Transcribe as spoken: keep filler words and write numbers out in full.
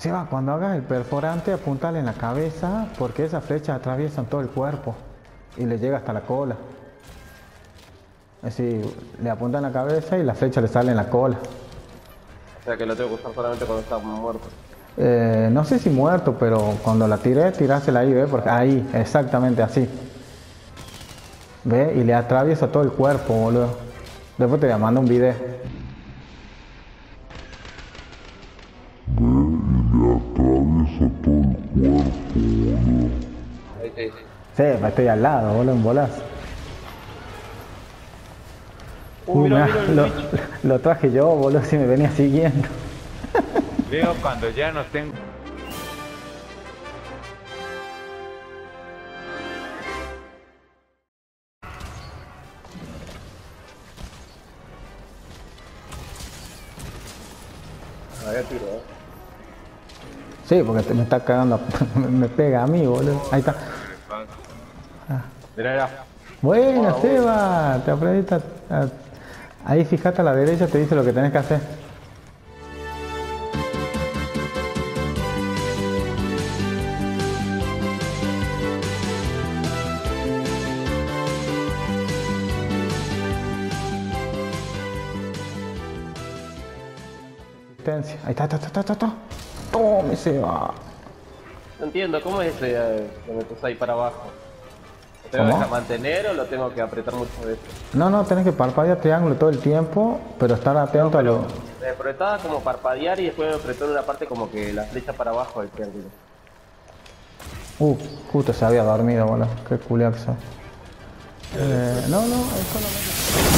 Seba, cuando hagas el perforante, apuntale en la cabeza, porque esas flechas atraviesan todo el cuerpo y le llega hasta la cola. Es decir, le apunta en la cabeza y la flecha le sale en la cola. O sea que lo tengo que usar solamente cuando está muerto. Eh, no sé si muerto, pero cuando la tiré, tirásela ahí, ¿ves? Porque ahí, exactamente así. ¿Ves? Y le atraviesa todo el cuerpo, boludo. Después te mando un video. Atraviesa todo el cuerpo, boludo. Ahí, ahí, ahí. Sí, estoy al lado, boludo, en bolas. Uh, Uh, mira, mirá, mira el lo, bicho. lo traje yo, boludo, si me venía siguiendo. Veo cuando ya no tengo. Ah, ya tiro, eh. Sí, porque te- me está cagando, me pega a mí, boludo. Ahí está. Mira, mira. Buena, Seba, te aprendiste a, a- ahí fijate a la derecha, te dice lo que tenés que hacer. Resistencia. Ahí está, está, está, está, está. Tome, Seba. No entiendo, ¿cómo es ese eh, que me puse ahí para abajo? ¿Lo tengo ¿Cómo? que mantener o lo tengo que apretar muchas veces? No, no, tenés que parpadear triángulo todo el tiempo, pero estar atento a lo... Me apretaba como parpadear y después me apretó en una parte como que la flecha para abajo del triángulo. Uh, justo se había dormido, boludo. Qué culiazo. Eh, no, no, es solamente...